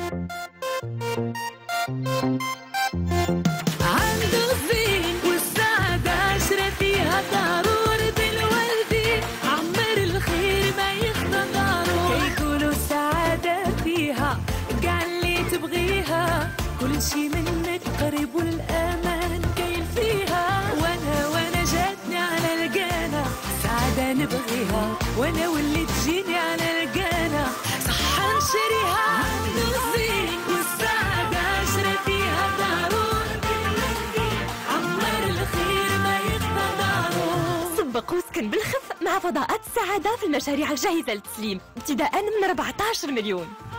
عنده الزين والسعادة عشرة فيها دار ورد الوالدين، عمر الخير ما يخضى داره، كيقولوا السعادة فيها كاع اللي تبغيها، كل شي منك قريب والأمان كاين فيها، وانا جاتني على القانا سعادة نبغيها، وانا واللي تجيني على القانا صح نشريها. عنده الزين والسعادة عشرة فيها دار عمر الخير ما يخفى داره. سبق واسكن بالخف مع فضاءات السعادة في المشاريع الجاهزة للتسليم ابتداء من 14 مليون.